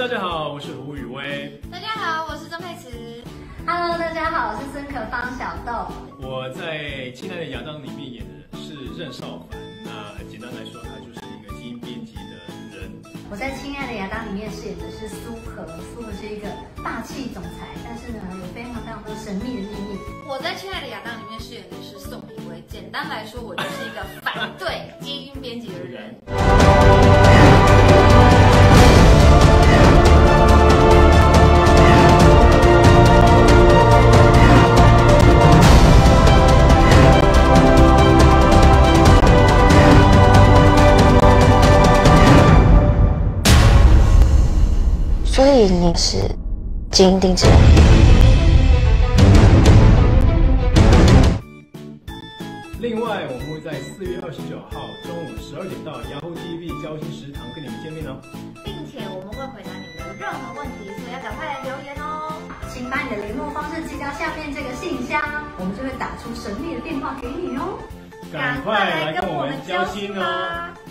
大家好，我是胡宇威。 大家好，我是曾佩慈。 Hello， 大家好，我是孙可芳小豆。 我在《亲爱的亚当》里面演的是任少凡。那简单来说，他就是一个基因编辑的人。 我在《亲爱的亚当》里面饰演的是苏荷，苏荷是一个霸气总裁，但是呢，有非常多神秘的秘密。 我在《亲爱的亚当》里面饰演的是宋以威。简单来说，我就是一个反对基因编辑的人。 所以你是基因定制人。 另外，我们会在4月29号中午12点到 Yahoo TV 交心食堂跟你们见面哦， 并且我们会回答你们的任何问题，所以要赶快来留言哦。 请把你的联络方式寄到下面这个信箱，我们就会打出神秘的电话给你哦。 赶快来跟我们交心哦。